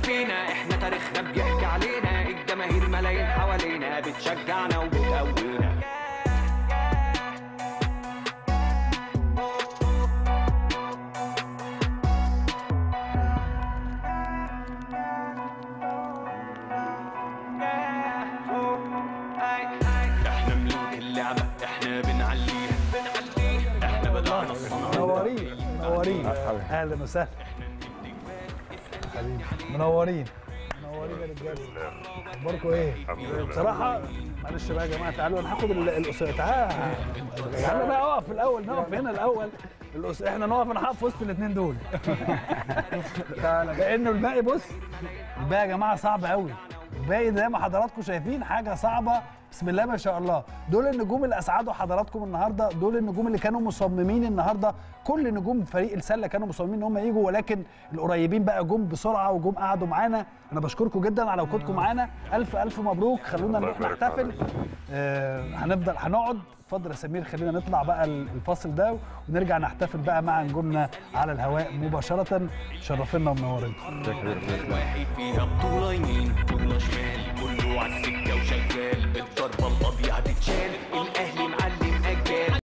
فينا، احنا تاريخنا بيحكي علينا، الجماهير ملايين حوالينا بتشجعنا وبتقوينا. احنا ملوك اللعبة، احنا بنعليها احنا بدأنا الصناعة. منورين اهلا وسهلا، منورين يا رجاله. اخباركم ايه؟ بصراحه معلش بقى يا جماعه، تعالوا انا هاخد تعالوا بقى اقف الاول، نقف هنا الاول. احنا نقف، انا هقف في وسط الاثنين دول. لانه الباقي بص، الباقي يا جماعه صعب قوي، الباقي زي ما حضراتكم شايفين حاجه صعبه بسم الله ما شاء الله. دول النجوم اللي اسعدوا حضراتكم النهارده، دول النجوم اللي كانوا مصممين النهارده، كل نجوم فريق السله كانوا مصممين ان هم يجوا، ولكن القريبين بقى جم بسرعه وجم قعدوا معانا. انا بشكركم جدا على وجودكم معانا، الف الف مبروك. خلونا نروح نحتفل. هنقعد. اتفضل يا سمير، خلينا نطلع بقى الفاصل ده ونرجع نحتفل بقى مع نجومنا على الهواء مباشره. شرفنا ومنورنا. واحد فيها بطولة يمين بطولة شمال، كله على السكة وشغال، الضربة القاضية هتتشال. الاهلي